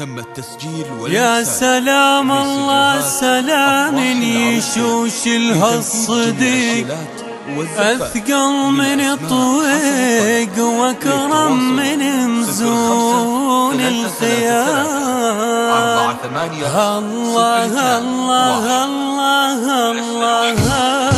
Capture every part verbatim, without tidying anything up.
تم التسجيل يا سلام الله سلام يشوش الهالصديق، أثقل من الطويق وأكرم من مزون الخيال. الله الله الله الله الله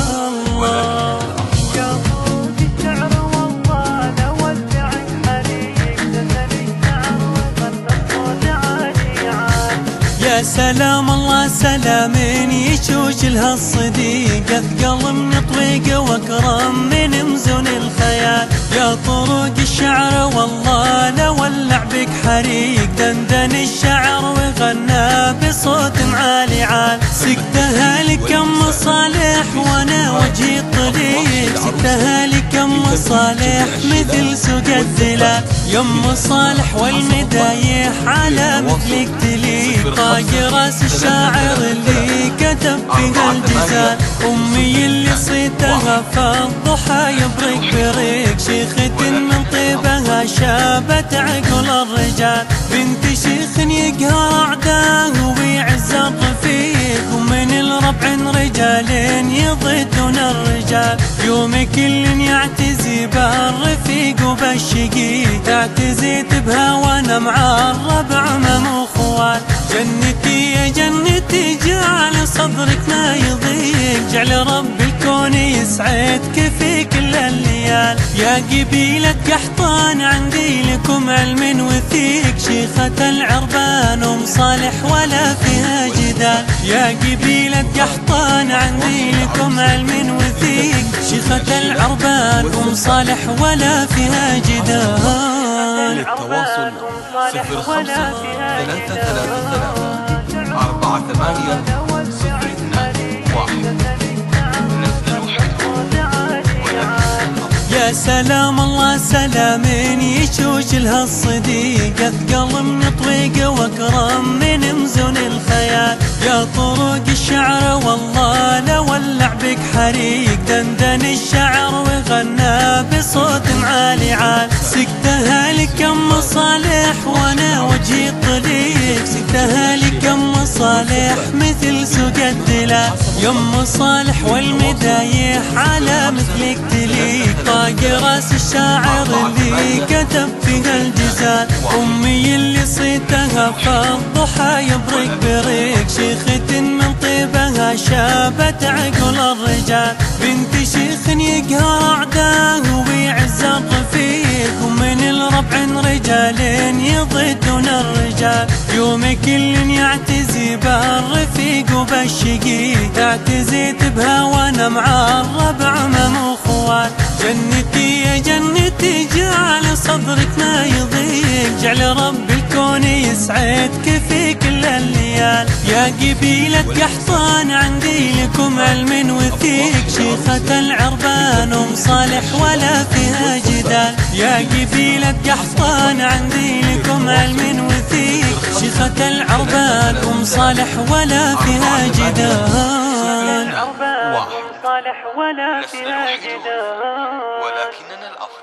يا سلام الله سلام يشوش لهالصديق، أثقل من طويق وأكرم من مزون الخيال. يا طرق الشعر والله لولع بك حريق، دندن الشعر وغنى بصوت عالي عال. سكتها لكم مصالح وانا وجهي طليق، سكتها لكم مصالح مثل سوق الدلال. يم صالح والمدايح على مثلك تليق، طاق راس الشاعر اللي كتب فيها الجزال. امي اللي صيتها فالضحى يبرق بريق، شيخة من طيبها شابت عقل الرجال. بنت شيخ يقهر اعداه ويعز الرفيق، ومن الربع رجال يضدون الرجال. يوم كل يعتزي بالرفيق وبالشقيق، اعتزيت بها وانا مع الربع مم خوال. جنتي يا جنتي جعل صدرك ما يضيق، جعل رب الكون يسعدك في كل الليال. يا قبيلة قحطان عندي لكم علم وثيق، شيخة العربان ام صالح ولا فيها جدال. يا قبيلة قحطان عندي لكم علم وثيق، شيخة العربان ام صالح ولا فيها جدال. للتواصل صفر خمسة ثلاثة ثلاثة ثلاثة أربعة ثمانية صفر اثنان واحد. يا سلام الله سلام يشوش لهالصديق، أثقل من طويق وأكرم من مزون الخيال. يا طرق الشعر والله لولع بك حريق، دندن الشعر وغنى بصوت عالي عال. سكتها لكم مصالح وانا وجهي طليق، سكتها لكم مصالح مثل سوق الدلال. يم صالح والمدايح على مثلك تليق، طاق راس الشاعر اللي كتب فيها الجزال. امي اللي صيتها فالضحى يبرق بريق، شيخة من طيبها شابت عقل الرجال. بنت شيخ يقهر اعداه ويعز الرفيق، ومن الربع رجال يضدون الرجال. يوم كل يعتزي بالرفيق وبالشقيق، اعتزيت بها وانا مع الربع مم خوال. جنتي يا جنتي جعل صدرك ما يضيق، جعل رب الكون يسعدك في كل الليال. يا قبيلة قحطان عندي لكم علم وثيق، شيخة العربان ام صالح ولا فيها جدال. يا قبيلة قحطان عندي لكم علم وثيق، شيخة العربان ام صالح ولا فيها جدال. صالح ولا فيها جدال، ولكننا الأفضل.